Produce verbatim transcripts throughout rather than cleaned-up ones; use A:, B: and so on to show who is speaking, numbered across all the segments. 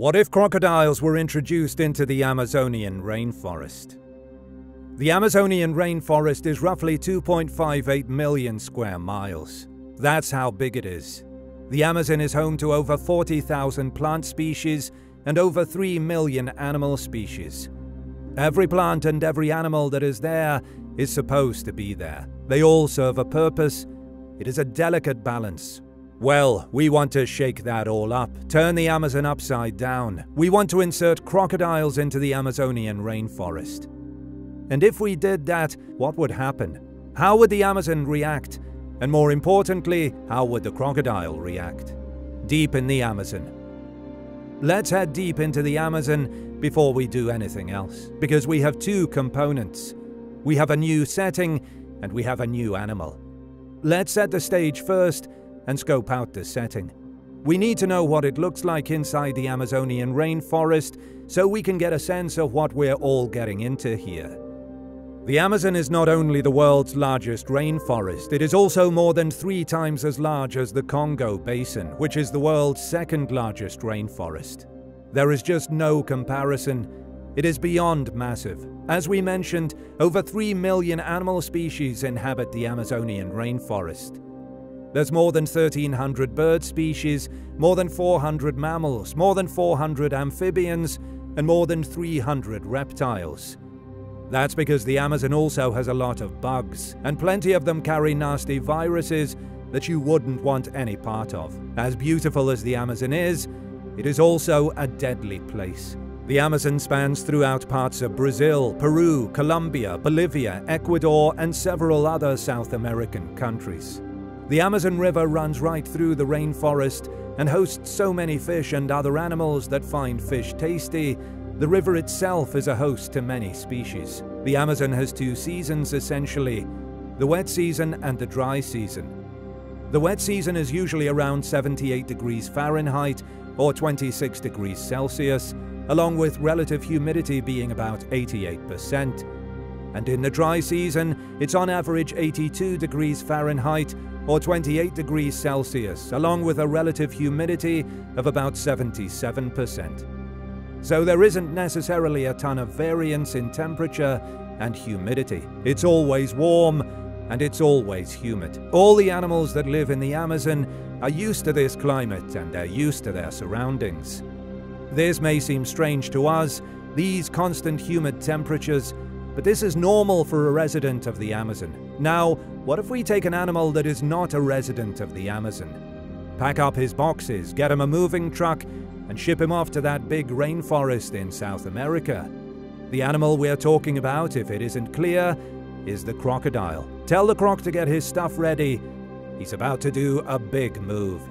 A: What if crocodiles were introduced into the Amazonian rainforest? The Amazonian rainforest is roughly two point five eight million square miles. That's how big it is. The Amazon is home to over forty thousand plant species and over three million animal species. Every plant and every animal that is there is supposed to be there. They all serve a purpose. It is a delicate balance. Well, we want to shake that all up, turn the Amazon upside down. We want to insert crocodiles into the Amazonian rainforest. And if we did that, what would happen? How would the Amazon react? And more importantly, how would the crocodile react? Deep in the Amazon. Let's head deep into the Amazon before we do anything else, because we have two components. We have a new setting, and we have a new animal. Let's set the stage first and scope out the setting. We need to know what it looks like inside the Amazonian rainforest so we can get a sense of what we're all getting into here. The Amazon is not only the world's largest rainforest, it is also more than three times as large as the Congo Basin, which is the world's second largest rainforest. There is just no comparison. It is beyond massive. As we mentioned, over three million animal species inhabit the Amazonian rainforest. There's more than thirteen hundred bird species, more than four hundred mammals, more than four hundred amphibians, and more than three hundred reptiles. That's because the Amazon also has a lot of bugs, and plenty of them carry nasty viruses that you wouldn't want any part of. As beautiful as the Amazon is, it is also a deadly place. The Amazon spans throughout parts of Brazil, Peru, Colombia, Bolivia, Ecuador, and several other South American countries. The Amazon River runs right through the rainforest and hosts so many fish and other animals that find fish tasty. The river itself is a host to many species. The Amazon has two seasons essentially, the wet season and the dry season. The wet season is usually around seventy-eight degrees Fahrenheit or twenty-six degrees Celsius, along with relative humidity being about eighty-eight percent. And in the dry season, it's on average eighty-two degrees Fahrenheit or twenty-eight degrees Celsius, along with a relative humidity of about seventy-seven percent. So there isn't necessarily a ton of variance in temperature and humidity. It's always warm and it's always humid. All the animals that live in the Amazon are used to this climate and they're used to their surroundings. This may seem strange to us, these constant humid temperatures, but this is normal for a resident of the Amazon. Now, what if we take an animal that is not a resident of the Amazon? Pack up his boxes, get him a moving truck, and ship him off to that big rainforest in South America. The animal we're talking about, if it isn't clear, is the crocodile. Tell the croc to get his stuff ready. He's about to do a big move.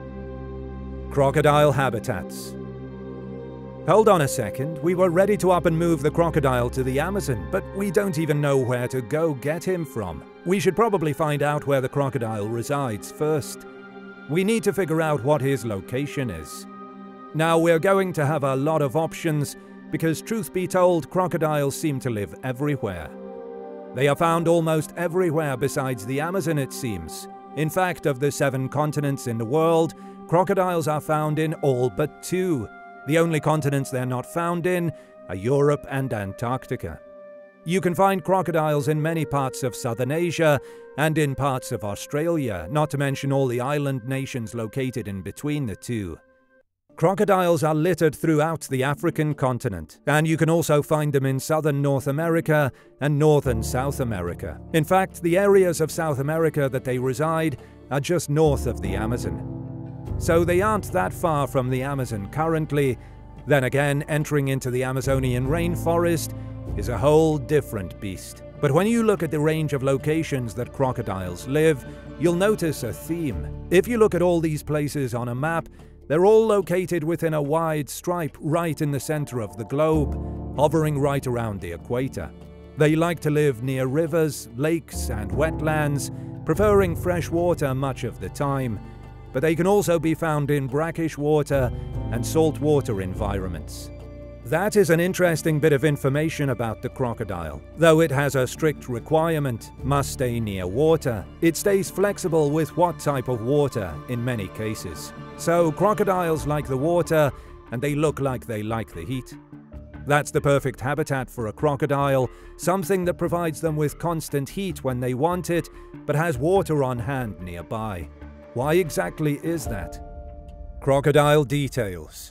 A: Crocodile habitats. Hold on a second, we were ready to up and move the crocodile to the Amazon, but we don't even know where to go get him from. We should probably find out where the crocodile resides first. We need to figure out what his location is. Now, we're going to have a lot of options because, truth be told, crocodiles seem to live everywhere. They are found almost everywhere besides the Amazon, it seems. In fact, of the seven continents in the world, crocodiles are found in all but two. The only continents they're not found in are Europe and Antarctica. You can find crocodiles in many parts of Southern Asia and in parts of Australia, not to mention all the island nations located in between the two. Crocodiles are littered throughout the African continent, and you can also find them in southern North America and northern South America. In fact, the areas of South America that they reside are just north of the Amazon. So they aren't that far from the Amazon currently. Then again, entering into the Amazonian rainforest is a whole different beast. But when you look at the range of locations that crocodiles live, you'll notice a theme. If you look at all these places on a map, they're all located within a wide stripe right in the center of the globe, hovering right around the equator. They like to live near rivers, lakes, and wetlands, preferring fresh water much of the time. But they can also be found in brackish water and saltwater environments. That is an interesting bit of information about the crocodile. Though it has a strict requirement, must stay near water, it stays flexible with what type of water in many cases. So crocodiles like the water, and they look like they like the heat. That's the perfect habitat for a crocodile, something that provides them with constant heat when they want it, but has water on hand nearby. Why exactly is that? Crocodile details.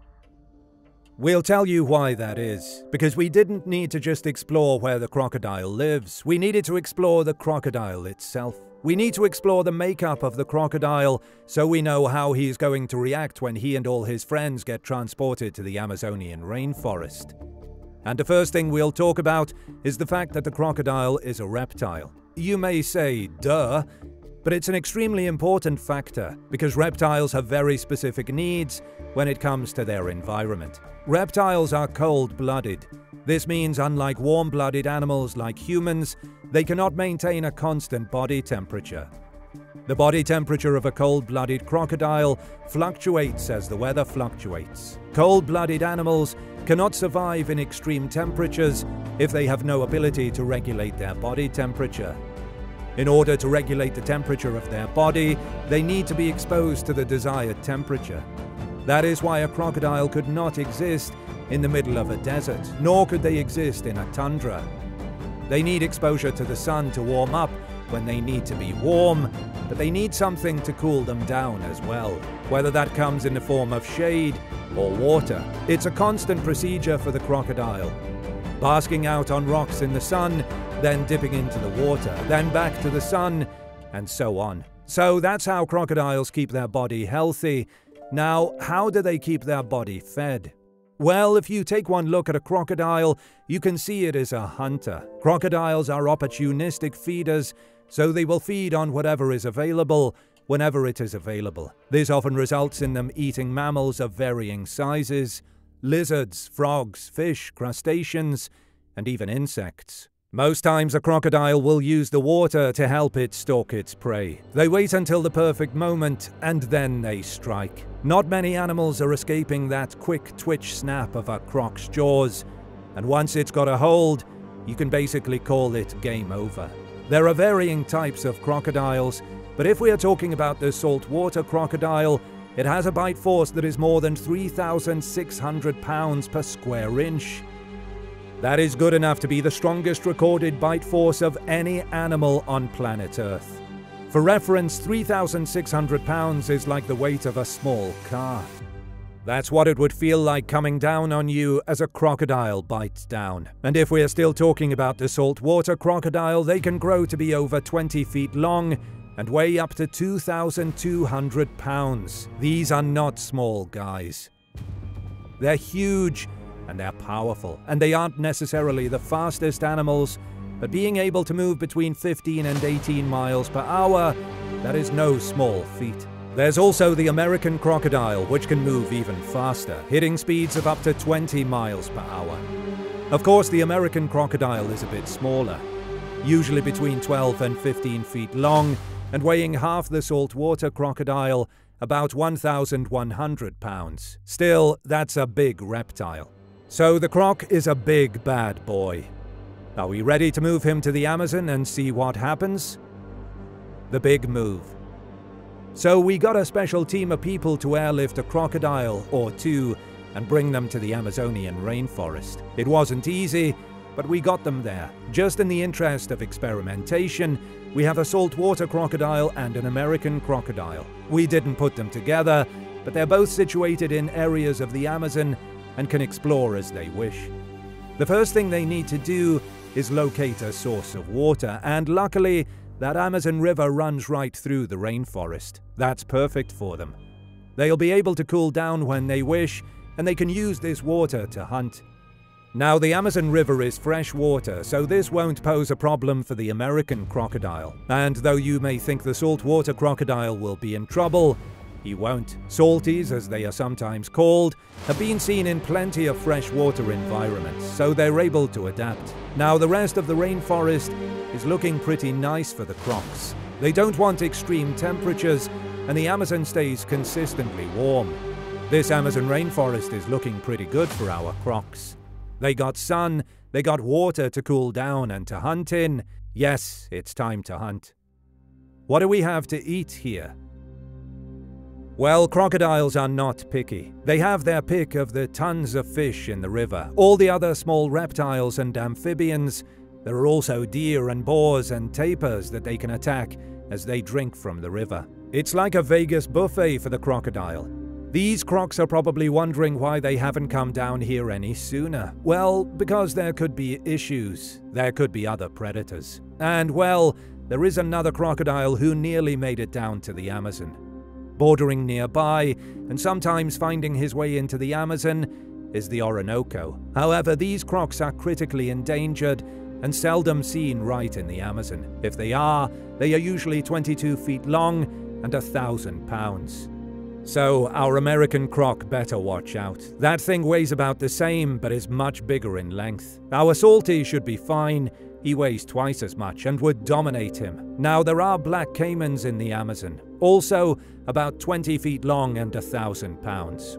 A: We'll tell you why that is, because we didn't need to just explore where the crocodile lives, we needed to explore the crocodile itself. We need to explore the makeup of the crocodile so we know how he's going to react when he and all his friends get transported to the Amazonian rainforest. And the first thing we'll talk about is the fact that the crocodile is a reptile. You may say, duh, but it's an extremely important factor because reptiles have very specific needs when it comes to their environment. Reptiles are cold-blooded. This means, unlike warm-blooded animals like humans, they cannot maintain a constant body temperature. The body temperature of a cold-blooded crocodile fluctuates as the weather fluctuates. Cold-blooded animals cannot survive in extreme temperatures if they have no ability to regulate their body temperature. In order to regulate the temperature of their body, they need to be exposed to the desired temperature. That is why a crocodile could not exist in the middle of a desert, nor could they exist in a tundra. They need exposure to the sun to warm up when they need to be warm, but they need something to cool them down as well, whether that comes in the form of shade or water. It's a constant procedure for the crocodile. Basking out on rocks in the sun, then dipping into the water, then back to the sun, and so on. So that's how crocodiles keep their body healthy. Now, how do they keep their body fed? Well, if you take one look at a crocodile, you can see it as a hunter. Crocodiles are opportunistic feeders, so they will feed on whatever is available, whenever it is available. This often results in them eating mammals of varying sizes, lizards, frogs, fish, crustaceans, and even insects. Most times a crocodile will use the water to help it stalk its prey. They wait until the perfect moment, and then they strike. Not many animals are escaping that quick twitch snap of a croc's jaws, and once it's got a hold, you can basically call it game over. There are varying types of crocodiles, but if we are talking about the saltwater crocodile, it has a bite force that is more than three thousand six hundred pounds per square inch. That is good enough to be the strongest recorded bite force of any animal on planet Earth. For reference, three thousand six hundred pounds is like the weight of a small car. That's what it would feel like coming down on you as a crocodile bites down. And if we are still talking about the saltwater crocodile, they can grow to be over twenty feet long and weigh up to two thousand two hundred pounds. These are not small guys. They're huge and they're powerful, and they aren't necessarily the fastest animals, but being able to move between fifteen and eighteen miles per hour, that is no small feat. There's also the American crocodile, which can move even faster, hitting speeds of up to twenty miles per hour. Of course, the American crocodile is a bit smaller, usually between twelve and fifteen feet long, and weighing half the saltwater crocodile, about one thousand one hundred pounds. Still, that's a big reptile. So the croc is a big bad boy. Are we ready to move him to the Amazon and see what happens? The big move. So we got a special team of people to airlift a crocodile or two and bring them to the Amazonian rainforest. It wasn't easy, but we got them there. Just in the interest of experimentation, we have a saltwater crocodile and an American crocodile. We didn't put them together, but they're both situated in areas of the Amazon and can explore as they wish. The first thing they need to do is locate a source of water, and luckily, that Amazon River runs right through the rainforest. That's perfect for them. They'll be able to cool down when they wish, and they can use this water to hunt. Now, the Amazon River is fresh water, so this won't pose a problem for the American crocodile. And though you may think the saltwater crocodile will be in trouble, he won't. Salties, as they are sometimes called, have been seen in plenty of freshwater environments, so they're able to adapt. Now, the rest of the rainforest is looking pretty nice for the crocs. They don't want extreme temperatures, and the Amazon stays consistently warm. This Amazon rainforest is looking pretty good for our crocs. They got sun, they got water to cool down and to hunt in. Yes, it's time to hunt. What do we have to eat here? Well, crocodiles are not picky. They have their pick of the tons of fish in the river, all the other small reptiles and amphibians. There are also deer and boars and tapirs that they can attack as they drink from the river. It's like a Vegas buffet for the crocodile. These crocs are probably wondering why they haven't come down here any sooner. Well, because there could be issues. There could be other predators. And, well, there is another crocodile who nearly made it down to the Amazon. Bordering nearby, and sometimes finding his way into the Amazon, is the Orinoco. However, these crocs are critically endangered and seldom seen right in the Amazon. If they are, they are usually twenty-two feet long and a thousand pounds. So, our American croc better watch out. That thing weighs about the same, but is much bigger in length. Our Salty should be fine. He weighs twice as much and would dominate him. Now, there are black caimans in the Amazon, also about twenty feet long and a thousand pounds.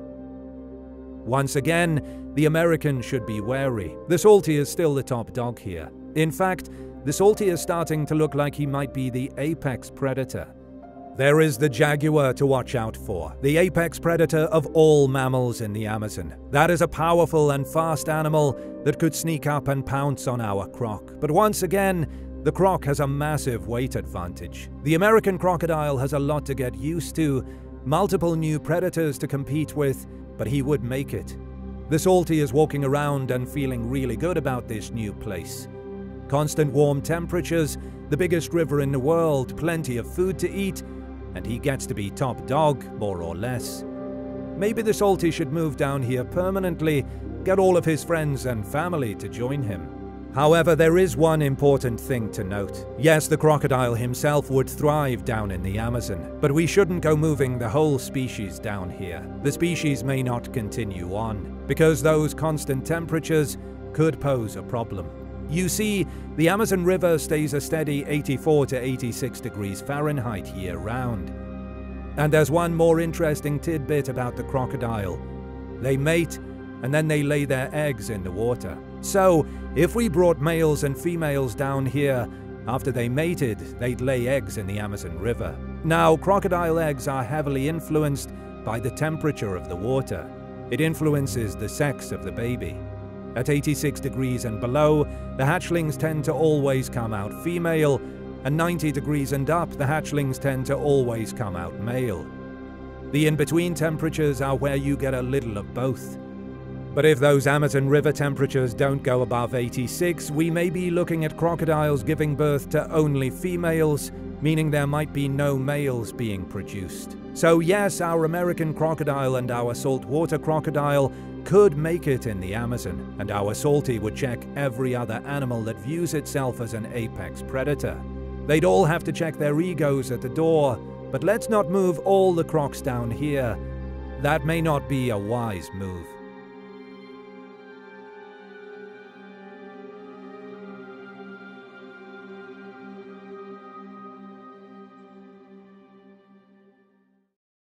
A: Once again, the American should be wary. The Salty is still the top dog here. In fact, the Salty is starting to look like he might be the apex predator. There is the jaguar to watch out for, the apex predator of all mammals in the Amazon. That is a powerful and fast animal that could sneak up and pounce on our croc. But once again, the croc has a massive weight advantage. The American crocodile has a lot to get used to, multiple new predators to compete with, but he would make it. The Salty is walking around and feeling really good about this new place. Constant warm temperatures, the biggest river in the world, plenty of food to eat, and he gets to be top dog, more or less. Maybe the Salty should move down here permanently, get all of his friends and family to join him. However, there is one important thing to note. Yes, the crocodile himself would thrive down in the Amazon, but we shouldn't go moving the whole species down here. The species may not continue on, because those constant temperatures could pose a problem. You see, the Amazon River stays a steady eighty-four to eighty-six degrees Fahrenheit year-round. And there's one more interesting tidbit about the crocodile. They mate, and then they lay their eggs in the water. So, if we brought males and females down here, after they mated, they'd lay eggs in the Amazon River. Now, crocodile eggs are heavily influenced by the temperature of the water. It influences the sex of the baby. At eighty-six degrees and below, the hatchlings tend to always come out female, and ninety degrees and up, the hatchlings tend to always come out male. The in-between temperatures are where you get a little of both. But if those Amazon River temperatures don't go above eighty-six, we may be looking at crocodiles giving birth to only females, meaning there might be no males being produced. So yes, our American crocodile and our saltwater crocodile could make it in the Amazon, and our Salty would check every other animal that views itself as an apex predator. They'd all have to check their egos at the door, but let's not move all the crocs down here. That may not be a wise move.